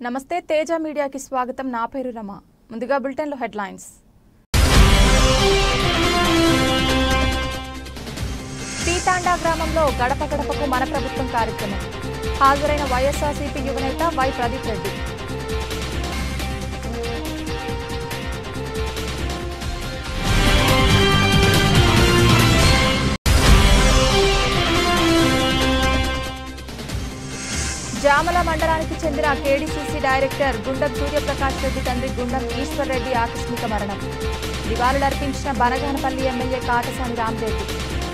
నమస్తే తేజ మీడియాకి స్వాగతం. నా పేరు రమ. ముందుగా బులెటిన్లో హెడ్లైన్స్. పీతాండా గ్రామంలో గడప గడపకు మన ప్రభుత్వం కార్యక్రమం. హాజరైన వైఎస్ఆర్సీపీ యువనేత వై ప్రదీప్ రెడ్డి. జామల మండలానికి చెందిన కేడీసీసీ డైరెక్టర్ గుండం సూర్యప్రకాష్ రెడ్డి తండ్రి గుండం ఈశ్వర్ రెడ్డి ఆకస్మిక మరణం. నివాళులర్పించిన బనగానపల్లి ఎమ్మెల్యే కాటసాని రామిరెడ్డి.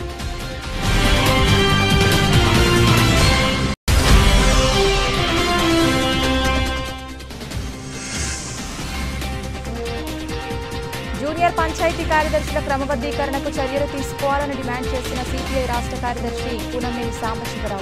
జూనియర్ పంచాయతీ కార్యదర్శుల క్రమబద్దీకరణకు చర్యలు తీసుకోవాలని డిమాండ్ చేసిన సిపిఐ రాష్ట్ర కార్యదర్శి కూనంనేని సాంబశివరావు.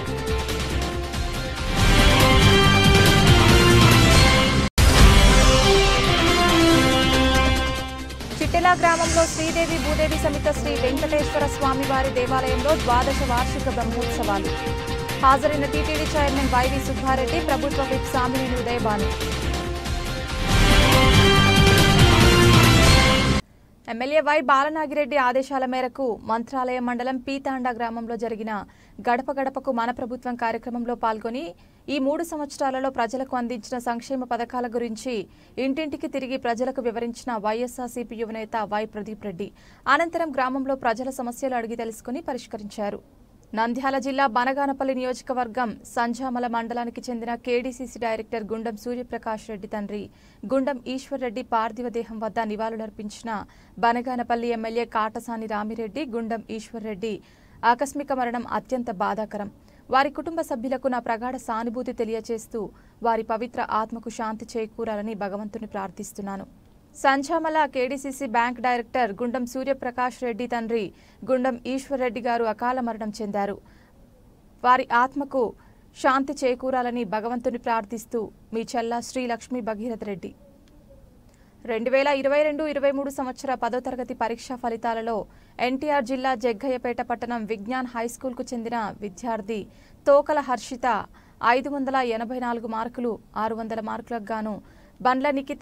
చిట్టెల గ్రామంలో శ్రీదేవి భూదేవి సమేత శ్రీ వెంకటేశ్వర స్వామివారి దేవాలయంలో 12వ వార్షిక బ్రహ్మోత్సవాలు. హాజరైన టీటీడీ చైర్మన్ వైవి సుబ్బారెడ్డి, ప్రభుత్వ whip Samineni Udayabhanu. MLA Y Balanagireddy ఆదేశాల మేరకు మంత్రాలయం మండలం పీతాండా గ్రామంలో జరిగిన గడప గడపకు మన ప్రభుత్వం కార్యక్రమంలో పాల్గొని ఈ 3 సంవత్సరాలలో ప్రజలకు అందించిన సంక్షేమ పథకాల గురించి ఇంటింటికి తిరిగి ప్రజలకు వివరించిన వైఎస్ఆర్సీపీ యువనేత వై ప్రదీప్ రెడ్డి అనంతరం గ్రామంలో ప్రజల సమస్యలు అడిగి తెలుసుకుని పరిష్కరించారు. నంద్యాల జిల్లా బనగానపల్లి నియోజకవర్గం సంజామల మండలానికి చెందిన కేడీసీసీ డైరెక్టర్ గుండం సూర్యప్రకాష్ రెడ్డి తండ్రి గుండం ఈశ్వర్ రెడ్డి పార్థివ దేహం వద్ద నివాళులర్పించిన బనగానపల్లి ఎమ్మెల్యే కాటసాని రామిరెడ్డి. గుండం ఈశ్వర్ రెడ్డి ఆకస్మిక మరణం అత్యంత బాధాకరం. వారి కుటుంబ సభ్యులకు నా ప్రగాఢ సానుభూతి తెలియజేస్తూ వారి పవిత్ర ఆత్మకు శాంతి చేకూరాలని భగవంతుని ప్రార్థిస్తున్నాను. సంజామల కేడీసీసీ బ్యాంక్ డైరెక్టర్ గుండం సూర్యప్రకాష్ రెడ్డి తండ్రి గుండం ఈశ్వర్ రెడ్డి గారు అకాల మరణం చెందారు. వారి ఆత్మకు శాంతి చేకూరాలని భగవంతుని ప్రార్థిస్తూ మీ చెల్ల శ్రీ లక్ష్మీ భగీరథ రెడ్డి. 2022-23 సంవత్సర 10వ తరగతి పరీక్షా ఫలితాలలో ఎన్టీఆర్ జిల్లా జగ్గయ్యపేట పట్టణం విజ్ఞాన్ హైస్కూల్కు చెందిన విద్యార్థి తోకల హర్షిత 584 మార్కులు, 600 మార్కులకు గాను బండ్ల నిఖిత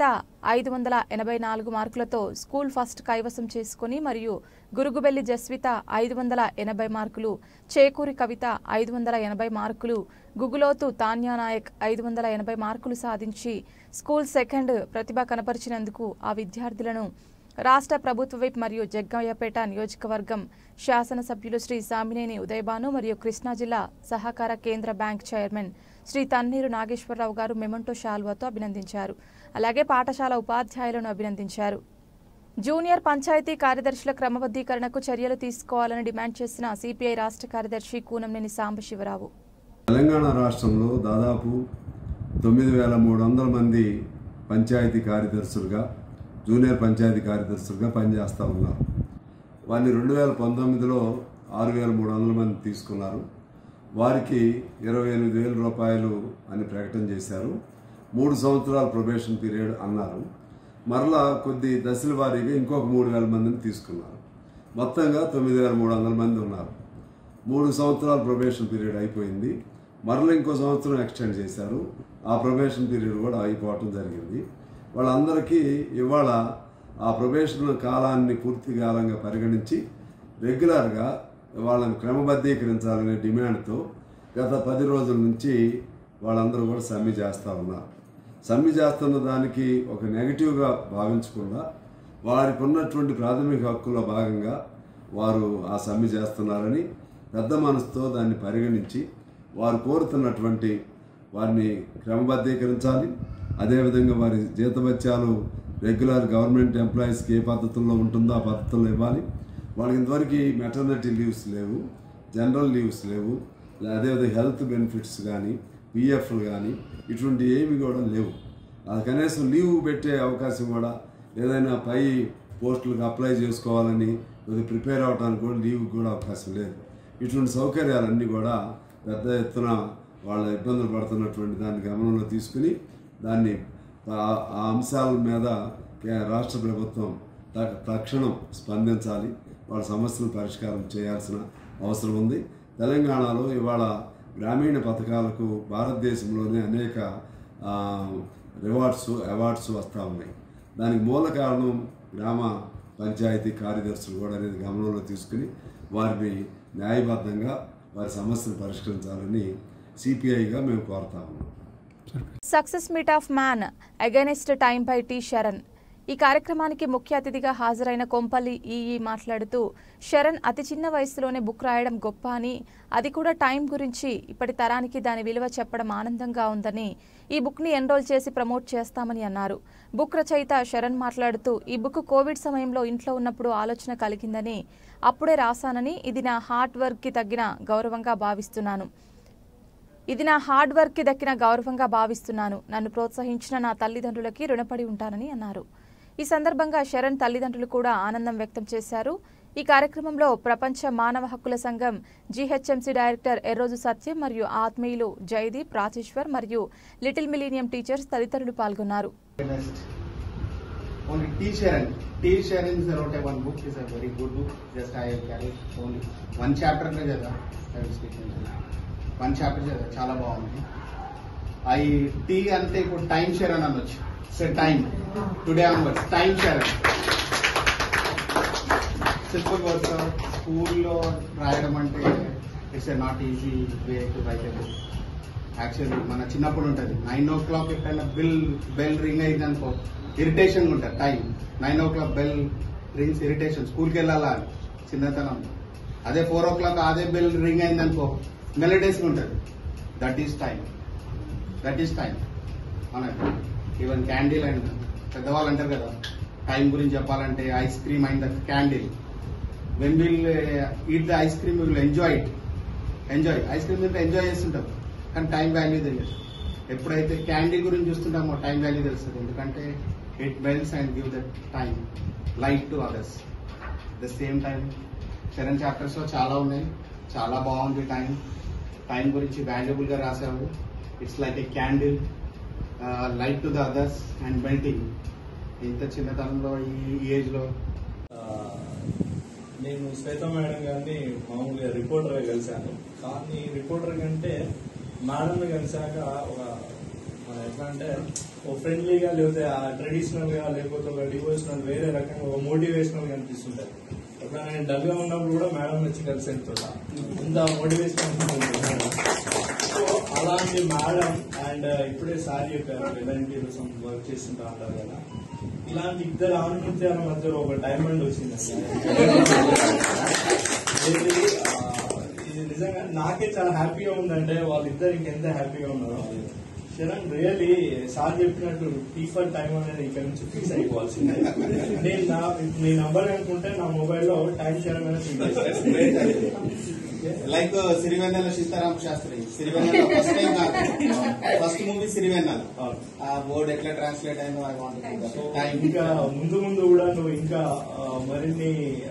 584 మార్కులతో స్కూల్ ఫస్ట్ కైవసం చేసుకుని మరియు గురుగుబెల్లి జస్విత 580 మార్కులు, చేకూరి కవిత 580 మార్కులు, గుగులోతు తాన్యానాయక్ 580 మార్కులు సాధించి స్కూల్ సెకండ్ ప్రతిభ కనపరిచినందుకు ఆ విద్యార్థులను రాష్ట్ర ప్రభుత్వ విప్ మరియు జగ్గయ్యపేట నియోజకవర్గం శాసనసభ్యులు శ్రీ సామినేని ఉదయభాను మరియు కృష్ణా జిల్లా సహకార కేంద్ర బ్యాంక్ చైర్మన్ శ్రీ తన్నీరు నాగేశ్వరరావు గారు మెమంటో శాల్వాతో అభినందించారు. అలాగే పాఠశాల ఉపాధ్యాయులను అభినందించారు. జూనియర్ పంచాయతీ కార్యదర్శుల క్రమబద్దీకరణకు చర్యలు తీసుకోవాలని డిమాండ్ చేసిన సిపిఐ రాష్ట్ర కార్యదర్శి కూనంనేని సాంబశివరావు. తెలంగాణ రాష్ట్రంలో దాదాపు 9300 మంది పంచాయతీ కార్యదర్శులుగా జూనియర్ పంచాయతీ కార్యదర్శులుగా పనిచేస్తూ ఉన్నారు. వారిని 2019లో 6300 మంది తీసుకున్నారు. వారికి 28,000 రూపాయలు అని ప్రకటన చేశారు. 3 సంవత్సరాల ప్రొబేషన్ పీరియడ్ అన్నారు. మరలా కొద్ది దశల వారీగా ఇంకొక 3,000 మందిని తీసుకున్నారు. మొత్తంగా 9,300 మంది ఉన్నారు. 3 సంవత్సరాల ప్రొబేషన్ పీరియడ్ అయిపోయింది. మరలా ఇంకో సంవత్సరం ఎక్స్టెండ్ చేశారు. ఆ ప్రొబేషన్ పీరియడ్ కూడా అయిపోవటం జరిగింది. వాళ్ళందరికీ ఇవాళ ఆ ప్రొబేషన్ కాలాన్ని పూర్తి కాలంగా పరిగణించి రెగ్యులర్గా వాళ్ళని క్రమబద్ధీకరించాలనే డిమాండ్తో గత 10 రోజుల నుంచి వాళ్ళందరూ కూడా సమ్మె చేస్తూ ఉన్నారు. సమ్మె చేస్తున్న దానికి ఒక నెగిటివ్గా భావించకుండా వారికి ఉన్నటువంటి ప్రాథమిక హక్కుల్లో భాగంగా వారు ఆ సమ్మె చేస్తున్నారని పెద్ద మనసుతో దాన్ని పరిగణించి వారు కోరుతున్నటువంటి వారిని క్రమబద్ధీకరించాలి. అదేవిధంగా వారి జీతభత్యాలు రెగ్యులర్ గవర్నమెంట్ ఎంప్లాయీస్కి ఏ పద్ధతుల్లో ఉంటుందో ఆ పద్ధతుల్లో ఇవ్వాలి. వాళ్ళకి ఇంతవరకు మెటర్నిటీ లీవ్స్ లేవు, జనరల్ లీవ్స్ లేవు, అదేవిధంగా హెల్త్ బెనిఫిట్స్ కానీ పిఎఫ్లు కానీ ఇటువంటి ఏమి కూడా లేవు. అది కనీసం లీవ్ పెట్టే అవకాశం కూడా ఏదైనా పై పోస్టులకు అప్లై చేసుకోవాలని ప్రిపేర్ అవడానికి కూడా లీవ్ కూడా అవకాశం లేదు. ఇటువంటి సౌకర్యాలన్నీ కూడా పెద్ద ఎత్తున వాళ్ళ ఇబ్బందులు పడుతున్నటువంటి దాన్ని గమనంలో తీసుకుని దాన్ని ఆ అంశాల మీద రాష్ట్ర ప్రభుత్వం తక్షణం స్పందించాలి. వాళ్ళ సమస్యలు పరిష్కారం చేయాల్సిన అవసరం ఉంది. తెలంగాణలో ఇవాళ గ్రామీణ పథకాలకు భారతదేశంలోనే అనేక అవార్డ్స్ వస్తూ ఉన్నాయి. దానికి మూల కారణం గ్రామ పంచాయతీ కార్యదర్శులు కూడా అనేది గమనంలో తీసుకుని వారిని న్యాయబద్ధంగా వారి సమస్యను పరిష్కరించాలని సిపిఐగా మేము కోరుతా ఉన్నాం. Success meet of man against time by T Saran. ఈ కార్యక్రమానికి ముఖ్య అతిథిగా హాజరైన కొంపల్లి ఈఈ మాట్లాడుతూ శరణ్ అతి చిన్న వయసులోనే బుక్ రాయడం గొప్ప అని, అది కూడా టైం గురించి ఇప్పటి తరానికి దాని విలువ చెప్పడం ఆనందంగా ఉందని, ఈ బుక్ని ఎన్రోల్ చేసి ప్రమోట్ చేస్తామని అన్నారు. బుక్ రచయిత శరణ్ మాట్లాడుతూ ఈ బుక్ కోవిడ్ సమయంలో ఇంట్లో ఉన్నప్పుడు ఆలోచన కలిగిందని, అప్పుడే రాశానని, ఇది నా హార్డ్ వర్క్కి దక్కిన గౌరవంగా భావిస్తున్నాను. నన్ను ప్రోత్సహించిన నా తల్లిదండ్రులకి రుణపడి ఉంటానని అన్నారు. ఈ సందర్భంగా శరణ్ తల్లిదండ్రులు కూడా ఆనందం వ్యక్తం చేశారు. ఈ కార్యక్రమంలో ప్రపంచ మానవ హక్కుల సంఘం జీహెచ్ఎంసీ డైరెక్టర్ ఎర్రోజు సత్యం మరియు ఆత్మీయులు జయదీప్, రాజేశ్వర్ మరియు లిటిల్ మిలీనియం టీచర్స్ తదితరులు పాల్గొన్నారు. చాలా బాగుంది. టీ అంటే ఇప్పుడు టైం షేర్ అని అనొచ్చు. Time today onwards time share simple words. స్కూల్లో రాయడం అంటే it's a not easy way to write a book. Actually మన చిన్నప్పుడు ఉంటుంది 9 o'clock ఎప్పుడైనా బెల్ రింగ్ అయింది అనుకో ఇరిటేషన్ ఉంటుంది. Time 9 o'clock bell rings irritation, స్కూల్కి వెళ్ళాలా అని చిన్నతనం. అదే 4 o'clock అదే బెల్ రింగ్ అయింది అనుకో మెలడీస్గా ఉంటుంది. దట్ ఈస్ టైం అన్నట్టు. ఈవెన్ క్యాండిల్ అండ్ పెద్దవాళ్ళు అంటారు కదా టైం గురించి చెప్పాలంటే ice cream and the candle. When will eat the ice cream will enjoy ice cream తింటే ఎంజాయ్ చేస్తుంటాం కానీ టైం వాల్యూ తెలియదు. ఎప్పుడైతే క్యాండిల్ గురించి చూస్తుంటామో టైం వాల్యూ తెలుస్తుంది. ఎందుకంటే it melts and give the time light to others. The same time Saran chapters లో చాలా ఉన్నాయి. చాలా బాగుంది. టైం గురించి వాల్యుబుల్ గా రాశావు. It's like a candle, light to the others and melting. ఇంత చిన్నతనంలో ఈ ఏజ్ లో నేను శ్వేత మేడం గారిని మామూలుగా రిపోర్టర్గా కలిశాను. కానీ రిపోర్టర్ కంటే మేడంని కలిసాక ఒక మన ఎట్లా అంటే ఒక ఫ్రెండ్లీగా లేకపోతే ట్రెడిషనల్ గా లేకపోతే ఒక డివోషనల్ వేరే రకంగా ఒక మోటివేషనల్ గా అనిపిస్తుంటాయి. అట్లా నేను డల్ గా ఉన్నప్పుడు కూడా మేడం వచ్చి కలిసి వెళ్తుంటా. ఇంత మోటివేషన్ సో అలాంటి మేడం అండ్ ఇప్పుడే సార్ చెప్పారు ఎలాంటి వర్క్ చేస్తుంటా అంటారు కదా, ఇలాంటి ఇద్దరు ఆనుకుంటాల మధ్యలో ఒక డైమండ్ వచ్చింది. ఇది నిజంగా నాకే చాలా హ్యాపీగా ఉందంటే వాళ్ళిద్దరు ఇంకెంత హ్యాపీగా ఉన్నారో. శరణ్ రియల్లీ సార్ చెప్పినట్టు టీఫర్ టైం అనేది ఇక్కడ నుంచి ఫిక్స్ అయిపోవాల్సిందే. నేను మీ నంబర్ అనుకుంటే నా మొబైల్లో టైం శరణ్ అనేది like Sirivennela Seetharama Sastry. Sirivennela first movie Sirivennela. ఆ బోర్డ్ ఎట్లా ట్రాన్స్లేట్ అయిందో ఐ వాంట్. ఇంకా ముందు కూడా నువ్వు ఇంకా మరిన్ని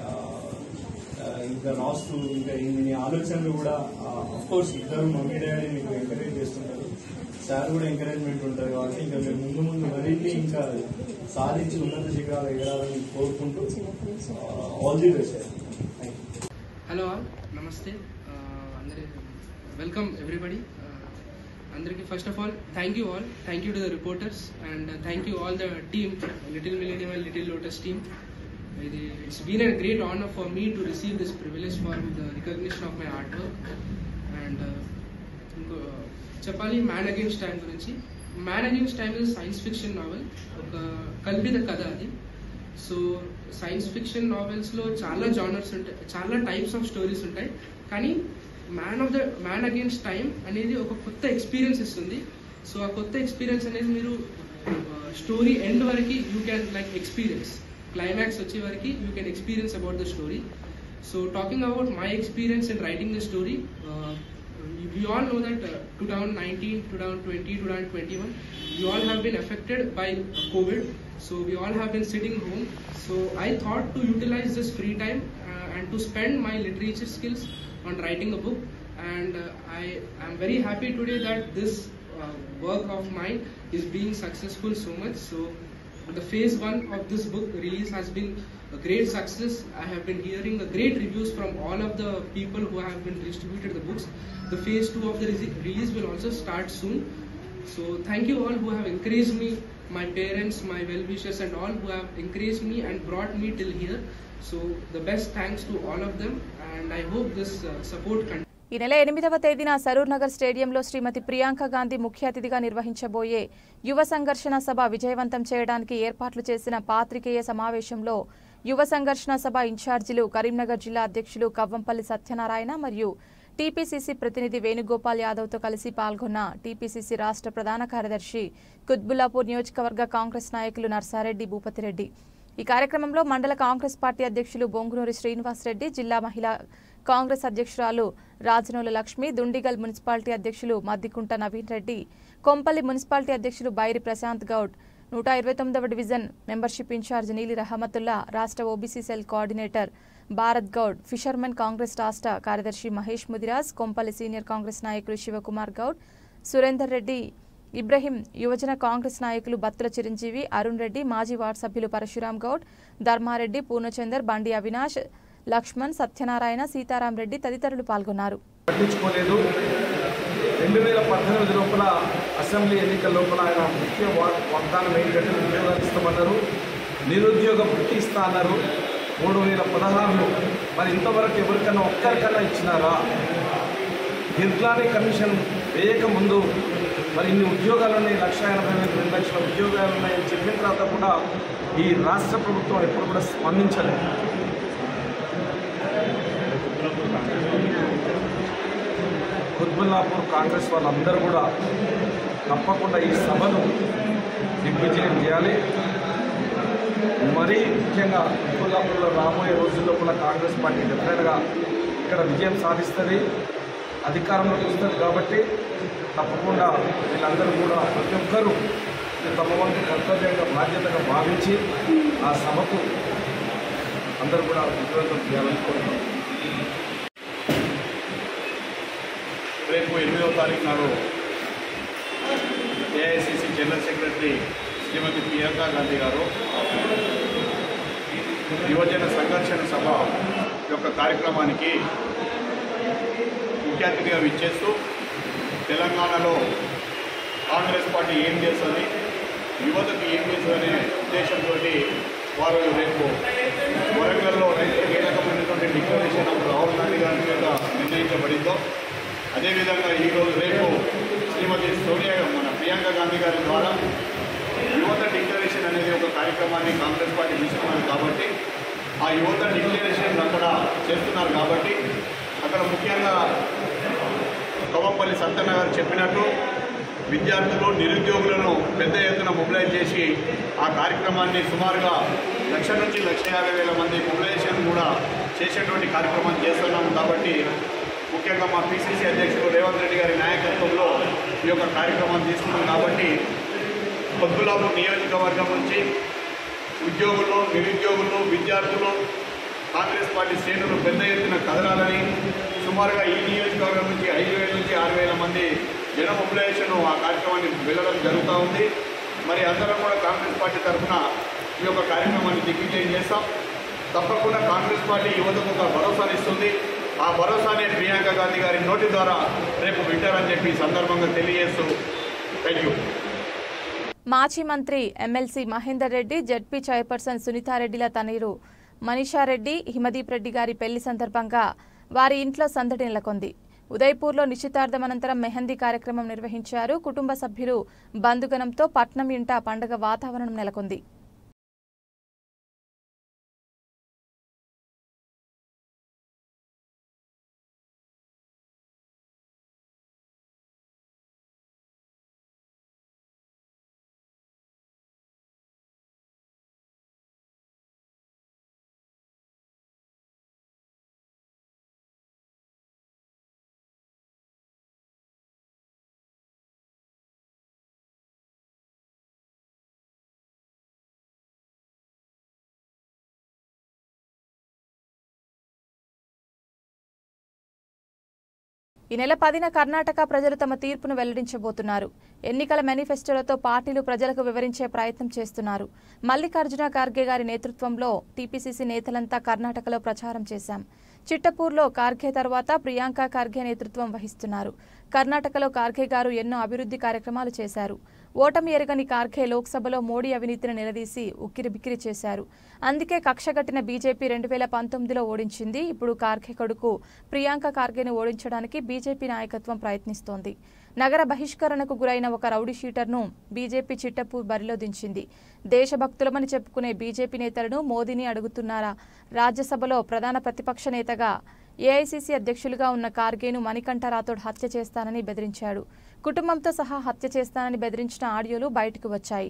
ఇంకా రాస్తూ ఇంకా ఇన్ని ఆలోచనలు కూడా అఫ్ కోర్స్ ఇద్దరు మమ్మీ డాడీ నీకు ఎంకరేజ్ చేస్తుంటారు, సార్ కూడా ఎంకరేజ్మెంట్ ఉంటుంది కాబట్టి ఇంకా మేము ముందు మరిన్ని ఇంకా సాధించి ఉన్నత శిఖరాలు ఎగరాలని కోరుకుంటూ all the best. Hello all, నమస్తే అందరి, వెల్కమ్ ఎవ్రీబడి. అందరికీ first of all thank you to the reporters and thank you all the team, little millennium and little lotus team. It's been a great honor for me to receive this privilege for the recognition of my artwork. And చెప్పాలి man against time గురించి. Man against time is science fiction novel, ఒక కల్పిత కథ అది. So science fiction నావెల్స్లో చాలా genres ఉంటాయి, చాలా types of stories ఉంటాయి. కానీ మ్యాన్ అగైన్స్ టైం అనేది ఒక కొత్త ఎక్స్పీరియన్స్ ఇస్తుంది. సో ఆ కొత్త ఎక్స్పీరియన్స్ అనేది మీరు స్టోరీ ఎండ్ వరకు you can like experience. Climax వచ్చే వరకు you can experience about the story. So talking about my experience in writing the story, we all know that 2019, 2020, 2021, we all have been affected by COVID. So we all have been sitting home. So I thought to utilize this free time and to spend my literature skills on writing a book. And I am very happy today that this work of mine is being successful so much. So the phase 1 of this book release has been a great success. I have been hearing great reviews from all of the people who have been distributed the books. The phase 2 of the release will also start soon. So thank you all who have encouraged me, my parents, my well-wishers and all who have encouraged me and brought me till here. So the best thanks to all of them, and I hope this support continues. ఈ నెల 8వ తేదీన సరూర్ నగర్ స్టేడియంలో శ్రీమతి ప్రియాంక గాంధీ ముఖ్య అతిథిగా నిర్వహించబోయే యువ సంఘర్షణ సభ విజయవంతం చేయడానికి ఏర్పాట్లు చేసిన పాత్రికేయ సమావేశంలో యువ సంఘర్షణ సభ ఇన్ఛార్జీలు కరీంనగర్ జిల్లా అధ్యక్షులు కవ్వంపల్లి సత్యనారాయణ మరియు టీపీసీసీ ప్రతినిధి వేణుగోపాల్ యాదవ్తో కలిసి పాల్గొన్న టీపీసీసీ రాష్ట్ర ప్రధాన కార్యదర్శి కుత్బుల్లాపూర్ నియోజకవర్గ కాంగ్రెస్ నాయకులు నర్సారెడ్డి భూపతిరెడ్డి. ఈ కార్యక్రమంలో మండల కాంగ్రెస్ పార్టీ అధ్యక్షులు బొంగునూరి శ్రీనివాసరెడ్డి, జిల్లా మహిళా కాంగ్రెస్ అధ్యక్షురాలు రాజనోల లక్ష్మి, దుండిగల్ మున్సిపాలిటీ అధ్యక్షులు మద్దికుంట నవీన్ రెడ్డి, కొంపల్లి మున్సిపాలిటీ అధ్యక్షులు బైరి ప్రశాంత్ గౌడ్, 129వ division membership incharge Neeli Rahamathulla, రాష్ట్ర OBC cell coordinator Bharath Goud, fishermen Congress రాష్ట్ర కార్యదర్శి మహేష్ ముదిరాజ్, కొంపల్లి సీనియర్ కాంగ్రెస్ నాయకులు శివకుమార్ గౌడ్, సురేందర్ రెడ్డి, ఇబ్రహీం, యువజన కాంగ్రెస్ నాయకులు బత్తుల చిరంజీవి, అరుణ్ రెడ్డి, మాజీ వార్డు సభ్యులు పరశురాం గౌడ్, ధర్మారెడ్డి, పూర్ణచందర్, బండి అవినాష్, లక్ష్మణ్, సత్యనారాయణ, సీతారాం రెడ్డి తదితరులు పాల్గొన్నారు. 2018 లోపల అసెంబ్లీ ఎన్నికల లోపల ఆయన ముఖ్య వాగ్దానం ఏంటంటే ఉద్యోగాలు ఇస్తామన్నారు, నిరుద్యోగ వృత్తి ఇస్తా అన్నారు. 3016 మరి ఇంతవరకు ఎవరికన్నా ఒక్కరికన్నా ఇచ్చినారా? గిర్లానీ కమిషన్ వేయక ముందు మరి ఇన్ని ఉద్యోగాలున్నాయి, 1,80,000 2 లక్షల ఉద్యోగాలు ఉన్నాయని చెప్పిన తర్వాత కూడా ఈ రాష్ట్ర ప్రభుత్వం ఎప్పుడు కూడా స్పందించలేదు. కుత్బుల్లాపూర్ కాంగ్రెస్ వాళ్ళందరూ కూడా తప్పకుండా ఈ సభను దిగ్విజయం చేయాలి. మరీ ముఖ్యంగా కుత్బుల్లాపూర్లో రాబోయే రోజుల్లో కూడా కాంగ్రెస్ పార్టీ డెఫినెట్గా ఇక్కడ విజయం సాధిస్తుంది, అధికారంలోకి వస్తుంది. కాబట్టి తప్పకుండా వీళ్ళందరూ కూడా ప్రతి ఒక్కరూ తమ వంతు కర్తవ్యంగా బాధ్యతగా భావించి ఆ సభకు అందరూ కూడా విజయవంతం చేయాలని కోరుతున్నాం. రేపు 8వ తారీఖు నాడు AICC general secretary Shrimati Priyanka Gandhi గారు యువజన సంఘర్షణ సభ యొక్క కార్యక్రమానికి ముఖ్య అతిథిగా విచ్చేస్తూ తెలంగాణలో కాంగ్రెస్ పార్టీ ఏం చేస్తుంది, యువతకు ఏం చేస్తుందనే ఉద్దేశంతో వారు రేపు వరంగల్లో రైతులకు ఏ రకమైనటువంటి డిక్లరేషన్ రాహుల్ గాంధీ గారి మీద నిర్ణయించబడిందో అదేవిధంగా ఈరోజు రేపు శ్రీమతి మన ప్రియాంక గాంధీ గారి ద్వారా యువత డిక్లరేషన్ అనేది ఒక కార్యక్రమాన్ని కాంగ్రెస్ పార్టీ తీసుకున్నది. కాబట్టి ఆ యువత డిక్లరేషన్ అక్కడ చేస్తున్నారు. కాబట్టి అక్కడ ముఖ్యంగా కవంపల్లి సత్తన్న గారు చెప్పినట్టు విద్యార్థులు, నిరుద్యోగులను పెద్ద ఎత్తున మొబిలైజ్ చేసి ఆ కార్యక్రమాన్ని సుమారుగా 1,00,000 నుంచి 1,50,000 మంది మొబిలైజేషన్ కూడా చేసేటువంటి కార్యక్రమాన్ని చేస్తున్నాము. కాబట్టి ముఖ్యంగా మా పిసిసి అధ్యక్షుడు రేవంత్ రెడ్డి గారి నాయకత్వంలో ఈ యొక్క కార్యక్రమాన్ని తీసుకున్నాం. కాబట్టి కుత్బుల్లాపూర్ నియోజకవర్గం నుంచి ఉద్యోగులు, నిరుద్యోగులు, విద్యార్థులు, కాంగ్రెస్ పార్టీ శ్రేణులు పెద్ద ఎత్తున కదలాలని సుమారుగా ఈ నియోజకవర్గం నుంచి 5,000 నుంచి 6,000 మంది జన మొబిలైజేషన్ ఆ కార్యక్రమాన్ని వెళ్ళడం జరుగుతూ ఉంది. మరి అందరం కూడా కాంగ్రెస్ పార్టీ తరఫున ఈ యొక్క కార్యక్రమాన్ని దిగ్విజయం చేస్తాం. తప్పకుండా కాంగ్రెస్ పార్టీ యువతకు ఒక భరోసానిస్తుంది. ఆ భరోసానే ప్రియాంక గాంధీ గారి నోటి ద్వారా రేపు వింటారని చెప్పి ఈ సందర్భంగా తెలియజేస్తూ థ్యాంక్ యూ. మాజీ మంత్రి MLC Mahender Reddy, ZP chairperson సునీతారెడ్డిల తనయుడు మనీషారెడ్డి, హిమదీప్ రెడ్డి గారి పెళ్లి సందర్భంగా వారి ఇంట్లో సందడి నెలకొంది. ఉదయపూర్లో నిశ్చితార్థం అనంతరం మెహందీ కార్యక్రమం నిర్వహించారు. కుటుంబ సభ్యులు బంధుగణంతో పట్నం ఇంట పండగ వాతావరణం నెలకొంది. ఈ నెల 10న కర్ణాటక ప్రజలు తమ తీర్పును వెల్లడించబోతున్నారు. ఎన్నికల మేనిఫెస్టోలతో పార్టీలు ప్రజలకు వివరించే ప్రయత్నం చేస్తున్నారు. మల్లికార్జున ఖార్గే గారి నేతృత్వంలో టీపీసీసీ నేతలంతా కర్ణాటకలో ప్రచారం చేశాం. చిట్టపూర్లో ఖార్గే తర్వాత ప్రియాంక ఖార్గే నేతృత్వం వహిస్తున్నారు. కర్ణాటకలో ఖార్గే గారు ఎన్నో అభివృద్ధి కార్యక్రమాలు చేశారు. ఓటమి ఎరగని ఖార్గే లోక్సభలో మోడీ అవినీతిని నిలదీసి ఉక్కిరిబిక్కిరి చేశారు. అందుకే కక్షగట్టిన బీజేపీ 2019లో ఓడించింది. ఇప్పుడు ఖార్గే కొడుకు ప్రియాంక ఖార్గేను ఓడించడానికి బీజేపీ నాయకత్వం ప్రయత్నిస్తోంది. నగర బహిష్కరణకు గురైన ఒక రౌడీ షీటర్ను బీజేపీ చిట్టపూర్ బరిలో దించింది. దేశభక్తులమని చెప్పుకునే బీజేపీ నేతలను మోదీని అడుగుతున్నారా? రాజ్యసభలో ప్రధాన ప్రతిపక్ష నేతగా ఏఐసీసీ అధ్యక్షులుగా ఉన్న ఖార్గేను మణికంఠ రాథోడ్ హత్య చేస్తానని బెదిరించాడు. కుటుంబంతో సహా హత్య చేస్తానని బెదిరించిన ఆడియోలు బయటకు వచ్చాయి.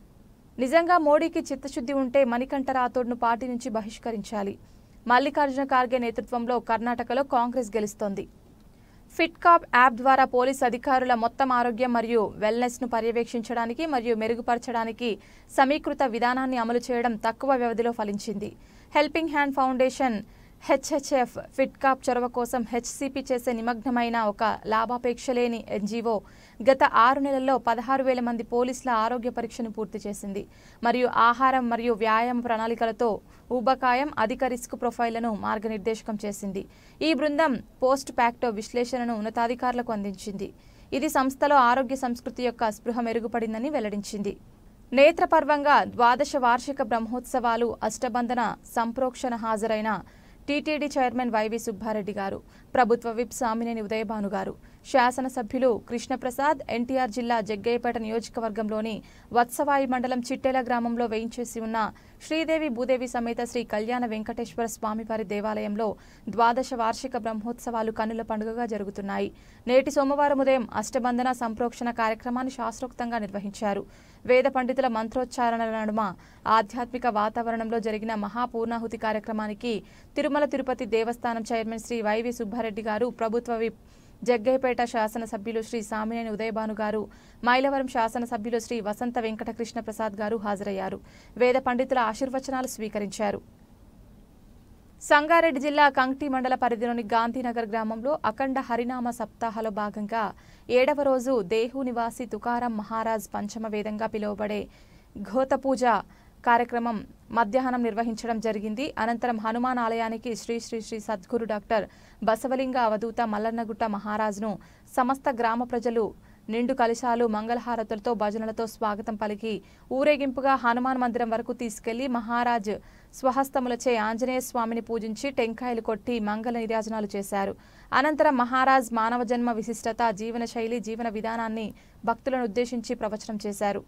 నిజంగా మోడీకి చిత్తశుద్ధి ఉంటే మణికంఠ రాథోడ్ను పార్టీ నుంచి బహిష్కరించాలి. మల్లికార్జున ఖార్గే నేతృత్వంలో కర్ణాటకలో కాంగ్రెస్ గెలుస్తోంది. ఫిట్కాప్ యాప్ ద్వారా పోలీసు అధికారుల మొత్తం ఆరోగ్యం మరియు వెల్నెస్ను పర్యవేక్షించడానికి మరియు మెరుగుపరచడానికి సమీకృత విధానాన్ని అమలు చేయడం తక్కువ వ్యవధిలో ఫలించింది. Helping hand foundation HHF FitCop చొరవ కోసం హెచ్సిపి చేసే నిమగ్నమైన ఒక లాభాపేక్ష లేని ఎన్జీఓ గత 6 నెలల్లో 16,000 మంది పోలీసుల ఆరోగ్య పరీక్షను పూర్తి చేసింది మరియు ఆహారం మరియు వ్యాయామ ప్రణాళికలతో ఊబకాయం, అధిక రిస్క్ ప్రొఫైళ్లను మార్గనిర్దేశకం చేసింది. ఈ బృందం పోస్ట్ ప్యాక్టో విశ్లేషణను ఉన్నతాధికారులకు అందించింది. ఇది సంస్థలో ఆరోగ్య సంస్కృతి యొక్క స్పృహ మెరుగుపడిందని వెల్లడించింది. నేత్రపర్వంగా 12వ వార్షిక బ్రహ్మోత్సవాలు అష్టబంధన సంప్రోక్షణ హాజరైన టీటీడీ చైర్మన్ వైవి సుబ్బారెడ్డి గారు, ప్రభుత్వ విప్ సామినేని ఉదయభాను గారు, శాసనసభ్యులు కృష్ణప్రసాద్, ఎన్టీఆర్ జిల్లా జగ్గయ్యపేట నియోజకవర్గంలోని వత్సవాయి మండలం చిట్టెల గ్రామంలో వేయించేసి ఉన్న శ్రీదేవి భూదేవి సమేత శ్రీ కళ్యాణ వెంకటేశ్వర స్వామివారి దేవాలయంలో 12వ వార్షిక బ్రహ్మోత్సవాలు కన్నుల పండుగగా జరుగుతున్నాయి. నేటి సోమవారం ఉదయం అష్టబంధన సంప్రోక్షణ కార్యక్రమాన్ని శాస్త్రోక్తంగా నిర్వహించారు. వేద పండితుల మంత్రోచ్చారణల నడుమ ఆధ్యాత్మిక వాతావరణంలో జరిగిన మహాపూర్ణాహుతి కార్యక్రమానికి తిరుమల తిరుపతి దేవస్థానం చైర్మన్ శ్రీ వైవి సుబ్బారెడ్డి గారు, ప్రభుత్వ విప్ జగ్గయ్యపేట శాసనసభ్యులు శ్రీ సామినేని ఉదయభాను గారు, మైలవరం శాసనసభ్యులు శ్రీ వసంత వెంకట కృష్ణప్రసాద్ గారు హాజరయ్యారు. వేద పండితుల ఆశీర్వచనాలు స్వీకరించారు. సంగారెడ్డి జిల్లా కంక్టి మండల పరిధిలోని గాంధీనగర్ గ్రామంలో అఖండ హరినామ సప్తాహలో భాగంగా 7వ రోజు దేహు నివాసి తుకారాం మహారాజ్ పంచమ వేదంగా పిలువబడే ఘోత పూజ కార్యక్రమం మధ్యాహ్నం నిర్వహించడం జరిగింది. అనంతరం హనుమాన్ ఆలయానికి శ్రీ శ్రీ శ్రీ సద్గురు డాక్టర్ బసవలింగ అవధూత మల్లన్నగుట్ట మహారాజ్ను సమస్త గ్రామ ప్రజలు నిండు కలశాలు, మంగళహారతులతో, భజనలతో స్వాగతం పలికి ఊరేగింపుగా హనుమాన్ మందిరం వరకు తీసుకెళ్లి మహారాజ్ స్వహస్తములచే ఆంజనేయ స్వామిని పూజించి టెంకాయలు కొట్టి మంగళ నీరాజనాలు చేశారు. అనంతరం మహారాజ్ మానవ జన్మ విశిష్టత, జీవన శైలి, జీవన విధానాన్ని భక్తులను ఉద్దేశించి ప్రవచనం చేశారు.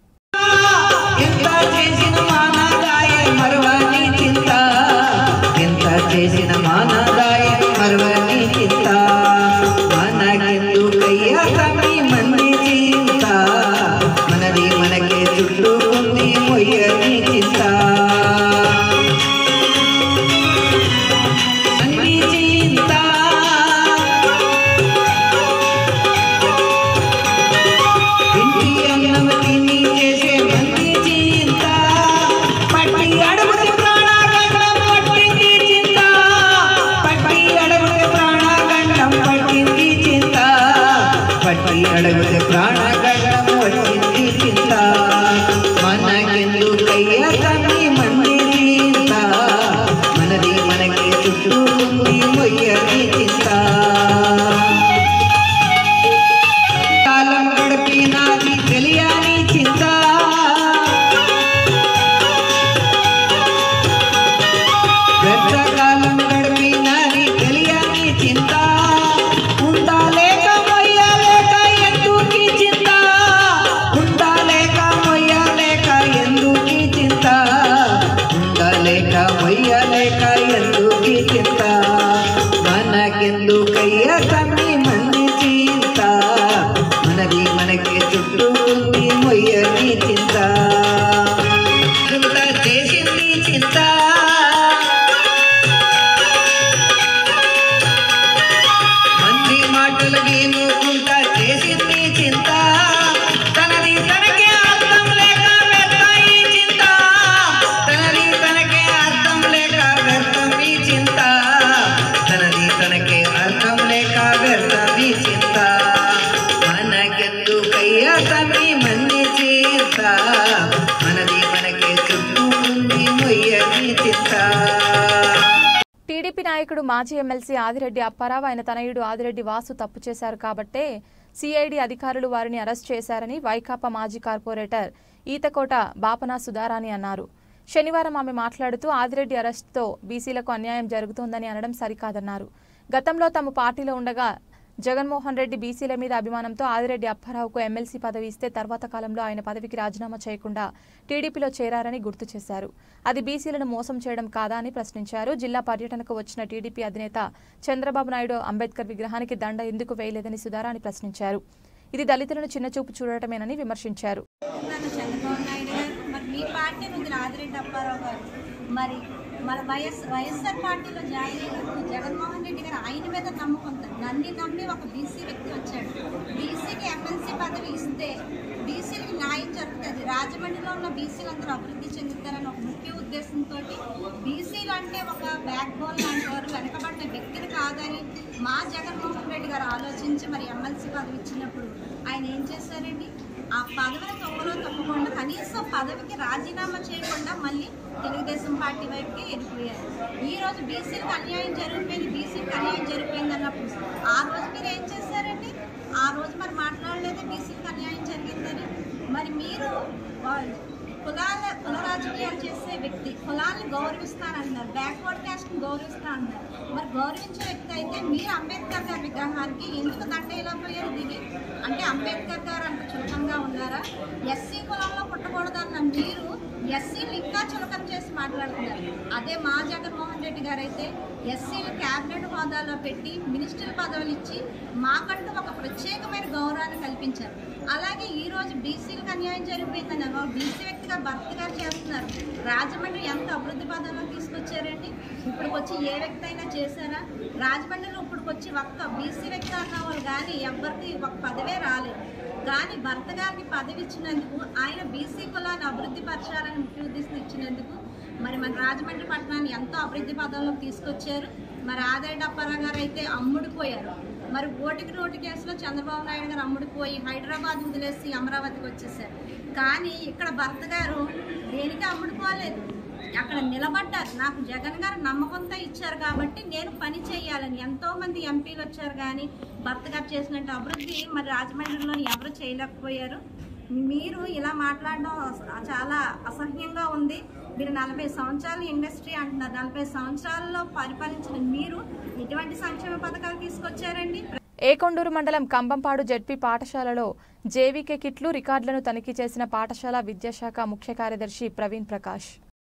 టీడీపీ నాయకుడు మాజీ ఎమ్మెల్సీ ఆదిరెడ్డి అప్పారావు ఆయన తనయుడు ఆదిరెడ్డి వాసు తప్పు చేశారు కాబట్టే సిఐడి అధికారులు వారిని అరెస్ట్ చేశారని వైకాపా మాజీ కార్పొరేటర్ ఈతకోట బాపనా సుధారాణి అన్నారు. శనివారం ఆమె మాట్లాడుతూ ఆదిరెడ్డి అరెస్టుతో బీసీలకు అన్యాయం జరుగుతోందని అనడం సరికాదన్నారు. గతంలో తమ పార్టీలో ఉండగా జగన్మోహన్ రెడ్డి బీసీల మీద అభిమానంతో ఆదిరెడ్డి అప్పారావుకు ఎమ్మెల్సీ పదవి ఇస్తే తర్వాత కాలంలో ఆయన పదవికి రాజీనామా చేయకుండా టీడీపీలో చేరారని గుర్తు చేశారు. అది బీసీలను మోసం చేయడం కాదా అని ప్రశ్నించారు. జిల్లా పర్యటనకు వచ్చిన టీడీపీ అధినేత చంద్రబాబు నాయుడు అంబేద్కర్ విగ్రహానికి దండ ఎందుకు వేయలేదని సుధారాణి ప్రశ్నించారు. ఇది దళితులను చిన్నచూపు చూడటమేనని విమర్శించారు. మన వైఎస్ఆర్ పార్టీలో జాయిన్ అయినప్పుడు జగన్మోహన్ రెడ్డి గారు ఆయన మీద నమ్ముకుంటారు. నమ్మి ఒక బీసీ వ్యక్తి వచ్చాడు. బీసీకి ఎమ్మెల్సీ పదవి ఇస్తే బీసీలకి న్యాయం జరుగుతుంది, రాజమండ్రిలో ఉన్న బీసీలందరూ అభివృద్ధి చెందుతారని ఒక ముఖ్య ఉద్దేశంతో బీసీలు అంటే ఒక బ్యాక్ బోన్ లాంటి వారు, వెనకబడిన వ్యక్తులు కాదని మా జగన్మోహన్ రెడ్డి గారు ఆలోచించి మరి ఎమ్మెల్సీ పదవి ఇచ్చినప్పుడు ఆయన ఏం చేశారండి, ఆ పదవిని తప్పకుండా కనీసం పదవికి రాజీనామా చేయకుండా మళ్ళీ తెలుగుదేశం పార్టీ వైపుకి వెళ్ళిపోయారు. ఈ రోజు బీసీలకు అన్యాయం జరిగిపోయింది అన్నప్పుడు ఆ రోజు మీరు ఏం చేశారండి? ఆ రోజు మరి మాట్లాడలేదే బీసీలకు అన్యాయం జరిగిందని. మరి మీరు కుల రాజకీయాలు చేసే వ్యక్తి, కులాన్ని గౌరవిస్తానన్నారు, బ్యాక్వర్డ్ క్యాస్ట్ని గౌరవిస్తానన్నారు. మరి గౌరవించే వ్యక్తి అయితే మీరు అంబేద్కర్ గారి విగ్రహానికి ఎందుకు దండ ఇలా పోయారు దిగి? అంటే అంబేద్కర్ గారు అంత చులకంగా ఉన్నారా? ఎస్సీ కులంలో పుట్టకూడదన్న మీరు ఎస్సీలు ఇంకా చులకం చేసి మాట్లాడుతున్నారు. అదే మా జగన్మోహన్ రెడ్డి గారు అయితే ఎస్సీలు క్యాబినెట్ హోదాలో పెట్టి మినిస్టర్ పదవులు ఇచ్చి మాకంటూ ఒక ప్రత్యేకమైన గౌరవాన్ని కల్పించారు. అలాగే ఈరోజు బీసీలకు అన్యాయం జరిగిపోయిందని బీసీ వ్యక్తిగా భర్త గారు చేస్తున్నారు. రాజమండ్రి ఎంత అభివృద్ధి పదంలో తీసుకొచ్చారండి? ఇప్పటికొచ్చి ఏ వ్యక్తి అయినా చేశారా? రాజమండ్రిలో ఇప్పటికొచ్చి ఒక్క బీసీ వ్యక్తి అన్న వాళ్ళు కానీ ఎవరికి ఒక పదవే రాలేదు. కానీ భర్త గారికి పదవి ఇచ్చినందుకు, ఆయన బీసీ కులాన్ని అభివృద్ధి పరచాలని ముఖ్య ఉద్దేశం ఇచ్చినందుకు మరి మన రాజమండ్రి పట్టణాన్ని ఎంతో అభివృద్ధి పదంలోకి తీసుకొచ్చారు. మరి ఆదిరెడ్డి అప్పారావు గారు అయితే అమ్ముడిపోయారు. మరి ఓటికి నోటి కేసులో చంద్రబాబు నాయుడు గారు అమ్ముడిపోయి హైదరాబాద్ వదిలేసి అమరావతికి వచ్చేసారు. కానీ ఇక్కడ భర్త గారు దేనికి అమ్ముడుకోలేదు, అక్కడ నిలబడ్డారు. నాకు జగన్ గారు నమ్మకంతో ఇచ్చారు కాబట్టి నేను పని చేయాలని ఎంతోమంది ఎంపీలు వచ్చారు. కానీ భర్త గారు చేసినట్టు అభివృద్ధి మరి రాజమండ్రిలో ఎవరు చేయలేకపోయారు. మీరు ఇలా మాట్లాడడం చాలా అసహ్యంగా ఉంది. మీరు 40 సంవత్సరాలు ఇండస్ట్రీ అంటున్నారు. 40 సంవత్సరాల్లో పరిపాలించిన మీరు ఎటువంటి సంక్షేమ పథకాలు తీసుకొచ్చారండి? ఏకొండూరు మండలం కంబంపాడు జెడ్పీ పాఠశాలలో జేవీకే కిట్లు రికార్డులను తనిఖీ చేసిన పాఠశాల విద్యాశాఖ ముఖ్య కార్యదర్శి ప్రవీణ్ ప్రకాష్.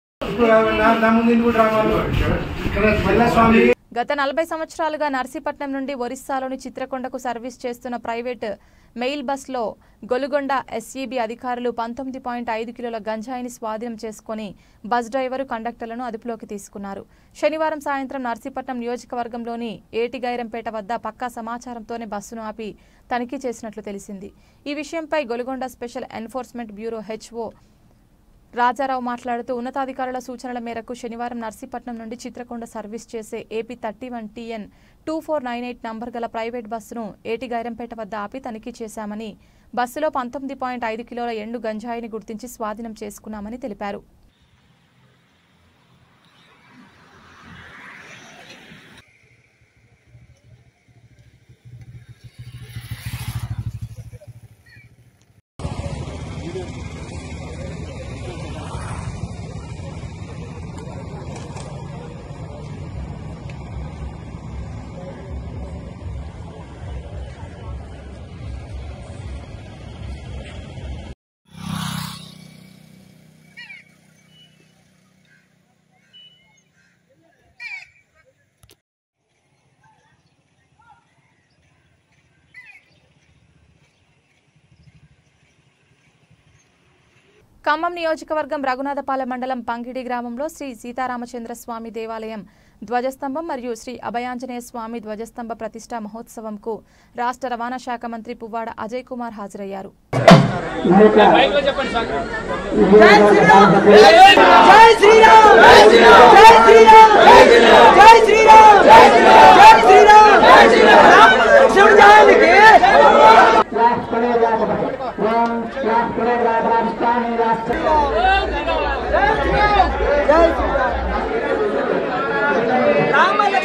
గత 40 సంవత్సరాలుగా నర్సీపట్నం నుండి ఒరిస్సాలోని చిత్రకొండకు సర్వీస్ చేస్తున్న ప్రైవేట్ మెయిల్ బస్లో గొలుగొండ ఎస్ఈబీ అధికారులు 19.5 కిలోల గంజాయిని స్వాధీనం చేసుకుని బస్ డ్రైవరు, కండక్టర్లను అదుపులోకి తీసుకున్నారు. శనివారం సాయంత్రం నర్సీపట్నం నియోజకవర్గంలోని ఏటిగైరంపేట వద్ద పక్కా సమాచారంతోనే బస్సును ఆపి తనిఖీ చేసినట్లు తెలిసింది. ఈ విషయంపై Golugonda special enforcement bureau HO Rajarao మాట్లాడుతూ ఉన్నతాధికారుల సూచనల మేరకు శనివారం నర్సీపట్నం నుండి చిత్రకొండ సర్వీస్ చేసే ఏపీ 31 TN 2498 నంబర్ గల ప్రైవేట్ బస్సును ఏటిగైరంపేట వద్ద ఆపి తనిఖీ చేశామని, బస్సులో 19.5 కిలోల ఎండు గంజాయిని గుర్తించి స్వాధీనం చేసుకున్నామని తెలిపారు. ఖమ్మం నియోజకవర్గం రఘునాథపాలెం మండలం పంగిడి గ్రామంలో శ్రీ సీతారామచంద్ర స్వామి దేవాలయం ధ్వజస్తంభం మరియు శ్రీ అభయాంజనేయ స్వామి ధ్వజస్తంభ ప్రతిష్ఠా మహోత్సవంకు రాష్ట్ర రవాణా శాఖ మంత్రి పువ్వాడ అజయ్ కుమార్ హాజరయ్యారు. రామ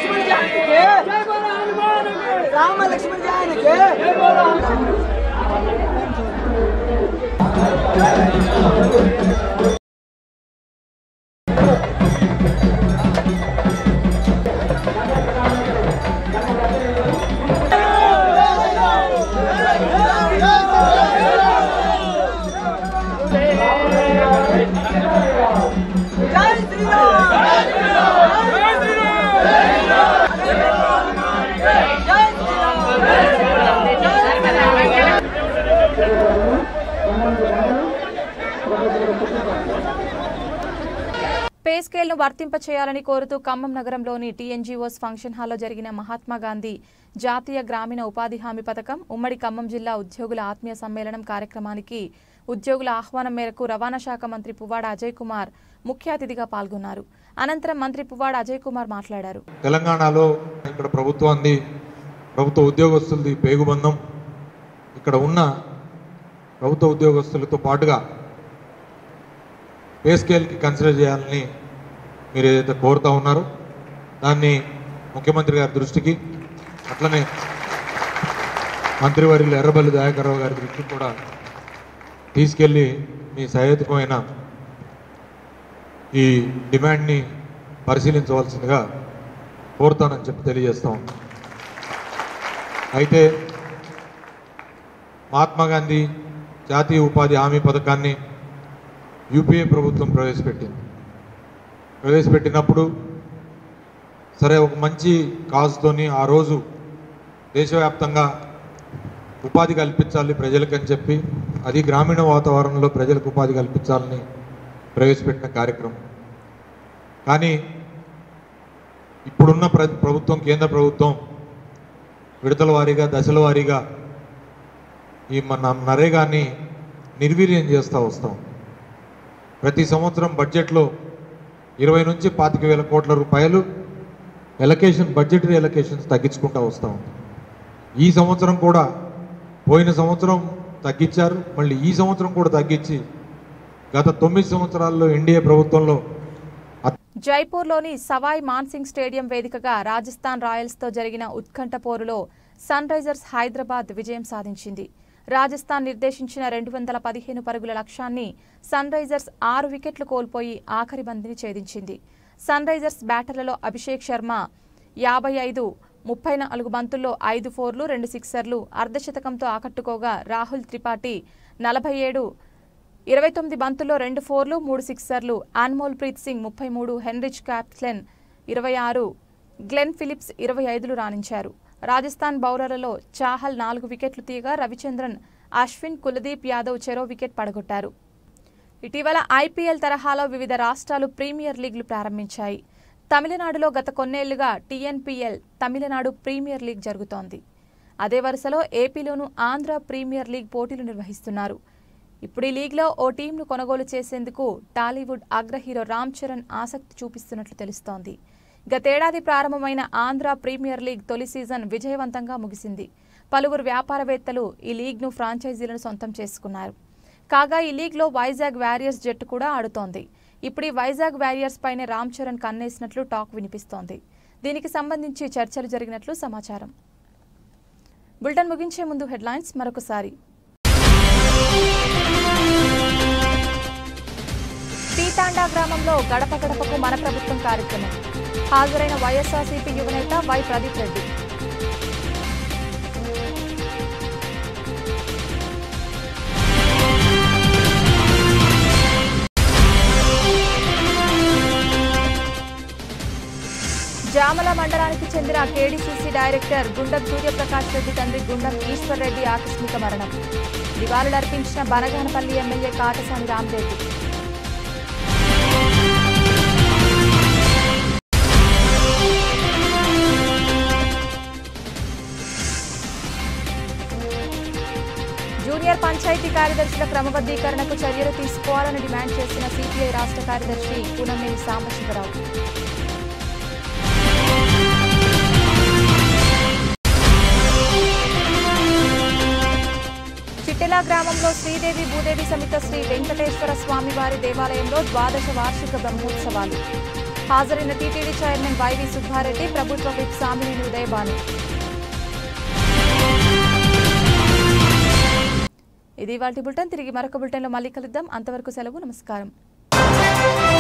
పే స్కేల్ను వర్తింపచేయాలని కోరుతూ ఖమ్మం నగరంలోని టీఎన్జీఓస్ ఫంక్షన్ హాల్లో జరిగిన మహాత్మా గాంధీ జాతీయ గ్రామీణ ఉపాధి హామీ పథకం ఉమ్మడి ఖమ్మం జిల్లా ఉద్యోగుల ఆత్మీయ సమ్మేళనం కార్యక్రమానికి ఉద్యోగుల ఆహ్వానం మేరకు రవాణా శాఖ మంత్రి పువ్వాడ అజయ్ కుమార్ ముఖ్య అతిథిగా పాల్గొన్నారు. అనంతరం మంత్రి పువ్వాడ అజయ్ కుమార్ మాట్లాడారు. తెలంగాణలో ఇక్కడ ప్రభుత్వ ఉద్యోగస్తులది పేగుబంధం ఇక్కడ ఉన్న ప్రభుత్వ ఉద్యోగస్తులతో పాటుగా పే స్కేల్కి కన్సిడర్ చేయాలని మీరు ఏదైతే కోరుతా ఉన్నారో దాన్ని ముఖ్యమంత్రి గారి దృష్టికి అట్లనే మంత్రివర్యులు ఎర్రబల్లి దయాకర్రావు గారి దృష్టికి కూడా తీసుకెళ్ళి మీ సహేతుకమైన ఈ డిమాండ్ని పరిశీలించవలసిందిగా కోరుతానని చెప్పి తెలియజేస్తాం. అయితే మహాత్మా గాంధీ జాతీయ ఉపాధి హామీ పథకాన్ని యూపీఏ ప్రభుత్వం ప్రవేశపెట్టినప్పుడు సరే ఒక మంచి కాజుతోని ఆ రోజు దేశవ్యాప్తంగా ఉపాధి కల్పించాలి ప్రజలకని చెప్పి అది గ్రామీణ వాతావరణంలో ప్రజలకు ఉపాధి కల్పించాలని ప్రవేశపెట్టిన కార్యక్రమం. కానీ ఇప్పుడున్న ప్రభుత్వం కేంద్ర ప్రభుత్వం విడతల వారీగా దశల వారీగా ఈ మన నరేగాని నిర్వీర్యం చేస్తూ వస్తాం. ప్రతి సంవత్సరం బడ్జెట్లో 20 నుంచి 25,000 కోట్ల రూపాయలు బడ్జెటరీ ఎలకేషన్స్ తగ్గించుకుంటూ వస్తాం. ఈ సంవత్సరం కూడా పోయిన సంవత్సరం తగ్గించారు, మళ్ళీ ఈ సంవత్సరం కూడా తగ్గించి గత 9 సంవత్సరాల్లో ఎన్డీఏ ప్రభుత్వంలో జైపూర్లోని సవాయ్ మాన్సింగ్ స్టేడియం వేదికగా రాజస్థాన్ రాయల్స్తో జరిగిన ఉత్కంఠ పోరులో సన్ రైజర్స్ హైదరాబాద్ విజయం సాధించింది. రాజస్థాన్ నిర్దేశించిన 215 పరుగుల లక్ష్యాన్ని సన్ రైజర్స్ 6 వికెట్లు కోల్పోయి ఆఖరి బంతిని ఛేదించింది. సన్ రైజర్స్ బ్యాటర్లలో అభిషేక్ శర్మ 34 బంతుల్లో 5 ఫోర్లు 2 సిక్సర్లు అర్ధశతకంతో ఆకట్టుకోగా రాహుల్ త్రిపాఠి 29 బంతుల్లో 2 ఫోర్లు 3 సిక్సర్లు, Anmolpreet Singh 33, Heinrich captain 26, Glenn Phillips 25 రాణించారు. రాజస్థాన్ బౌలర్లలో చాహల్ 4 వికెట్లు తీయగా రవిచంద్రన్, అశ్విన్, కులదీప్ యాదవ్ చెరో వికెట్ పడగొట్టారు. ఇటీవల ఐపీఎల్ తరహాలో వివిధ రాష్ట్రాలు ప్రీమియర్ లీగ్లు ప్రారంభించాయి. తమిళనాడులో గత కొన్నేళ్లుగా టీఎన్పీఎల్ తమిళనాడు ప్రీమియర్ లీగ్ జరుగుతోంది. అదే వరుసలో ఏపీలోనూ ఆంధ్ర ప్రీమియర్ లీగ్ పోటీలు నిర్వహిస్తున్నారు. ఇప్పుడు ఈ లీగ్లో ఓ టీంను కొనుగోలు చేసేందుకు టాలీవుడ్ అగ్ర హీరో రామ్ చరణ్ ఆసక్తి చూపిస్తున్నట్లు తెలుస్తోంది. గతేడాది ప్రారంభమైన ఆంధ్ర ప్రీమియర్ లీగ్ తొలి సీజన్ విజయవంతంగా ముగిసింది. పలువురు వ్యాపారవేత్తలు ఈ లీగ్ను ఫ్రాంచైజీలను సొంతం చేసుకున్నారు. కాగా ఈ లీగ్లో వైజాగ్ వారియర్స్ జట్టు కూడా ఆడుతోంది. ఇప్పుడు ఈ వైజాగ్ వారియర్స్ పైనే రామ్ చరణ్ కన్నేసినట్లు టాక్ వినిపిస్తోంది. దీనికి సంబంధించి చర్చలు జరిగినట్లు సమాచారం. బులెటిన్ ముగించే ముందు హెడ్లైన్స్ మరొకసారి. పీతాండా గ్రామంలో గడప గడపకు మన ప్రభుత్వం కార్యక్రమం. హాజరైన వైఎస్ఆర్సీపీ యువనేత వై ప్రదీప్ రెడ్డి. జామల మండలానికి చెందిన కేడీసీసీ డైరెక్టర్ గుండం సూర్యప్రకాష్ రెడ్డి తండ్రి గుండం ఈశ్వర్ రెడ్డి ఆకస్మిక మరణం. నివాళులర్పించిన బనగానపల్లి ఎమ్మెల్యే కాటసాని రామరెడ్డి. జూనియర్ పంచాయతీ కార్యదర్శుల క్రమబద్ధీకరణకు చర్యలు తీసుకోవాలని డిమాండ్ చేసిన సిపిఐ రాష్ట్ర కార్యదర్శి కూనంనేని సాంబశివరావు. చిట్టెల గ్రామంలో శ్రీదేవి భూదేవి సమేత శ్రీ వెంకటేశ్వర స్వామివారి దేవాలయంలో 12వ వార్షిక బ్రహ్మోత్సవాలు. హాజరైన టీటీడీ చైర్మన్ వైవి సుబ్బారెడ్డి, ప్రభుత్వ విప్ సామినేని ఉదయభాను. ఇది ఇవాల్టి బులెటిన్. తిరిగి మరొక బులెటిన్లో మళ్ళీ కలుద్దాం. అంతవరకు సెలవు. నమస్కారం.